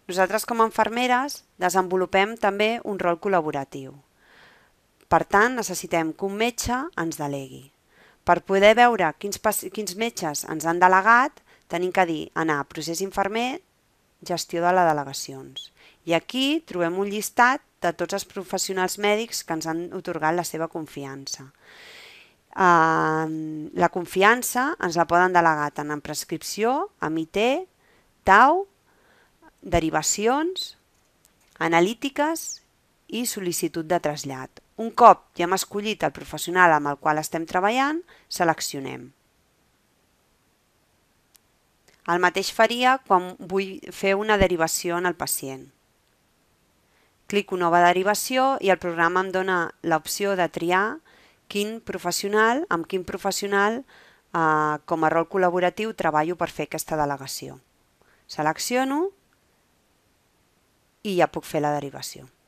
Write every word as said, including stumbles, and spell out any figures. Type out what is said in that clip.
Nosaltres com a infermeres desenvolupem també un rol col·laboratiu. Per tant, necessitem que un metge ens delegui. Per poder veure quins, quins metges ens han delegat, tenim que dir anar a procés infermer, gestió de les delegacions. I aquí trobem un llistat de tots els professionals mèdics que ens han atorgat la seva confiança. Uh, la confiança ens la poden delegar tant en prescripció, amiter, tau, derivacions, analítiques i sol·licitud de trasllat. Un cop ja hem escollit el professional amb el qual estem treballant, seleccionem. El mateix faria quan vull fer una derivació en el pacient. Clico nova derivació i el programa em dona l'opció de triar quin professional, amb quin professional eh, com a rol col·laboratiu treballo per fer aquesta delegació. Selecciono i ja puc fer la derivació.